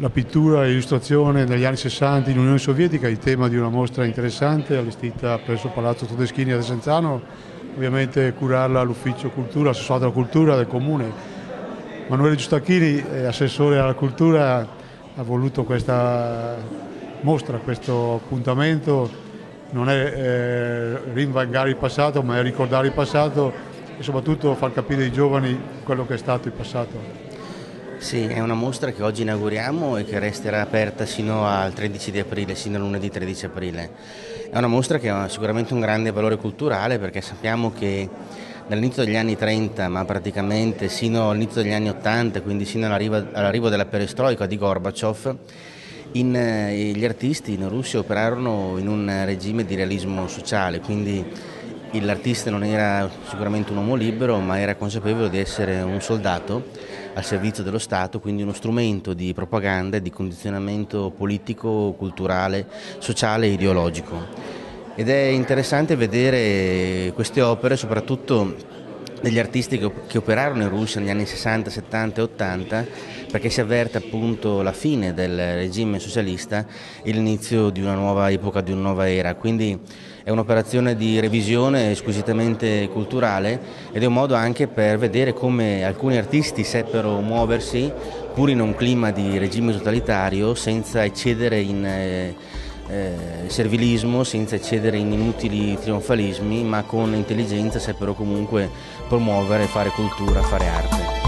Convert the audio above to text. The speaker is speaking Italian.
la pittura e l'illustrazione negli anni 60 in Unione Sovietica, il tema di una mostra interessante allestita presso Palazzo Todeschini a Desenzano, ovviamente curarla all'Ufficio Cultura, assessorato alla cultura del Comune. Manuele Giustacchini, assessore alla cultura, ha voluto questa mostra, questo appuntamento. Non è rinvangare il passato, ma è ricordare il passato e soprattutto far capire ai giovani quello che è stato il passato. Sì, è una mostra che oggi inauguriamo e che resterà aperta sino al 13 di aprile, sino a lunedì 13 aprile. È una mostra che ha sicuramente un grande valore culturale, perché sappiamo che dall'inizio degli anni 30, ma praticamente sino all'inizio degli anni 80, quindi sino all'arrivo della perestroica di Gorbaciov, gli artisti in Russia operarono in un regime di realismo sociale, quindi l'artista non era sicuramente un uomo libero, ma era consapevole di essere un soldato al servizio dello Stato, quindi uno strumento di propaganda e di condizionamento politico, culturale, sociale e ideologico. Ed è interessante vedere queste opere, soprattutto degli artisti che operarono in Russia negli anni 60, 70 e 80, perché si avverte appunto la fine del regime socialista e l'inizio di una nuova epoca, di una nuova era. Quindi è un'operazione di revisione squisitamente culturale ed è un modo anche per vedere come alcuni artisti seppero muoversi pur in un clima di regime totalitario, senza eccedere in servilismo, senza eccedere in inutili trionfalismi, ma con intelligenza seppero comunque promuovere, fare cultura, fare arte.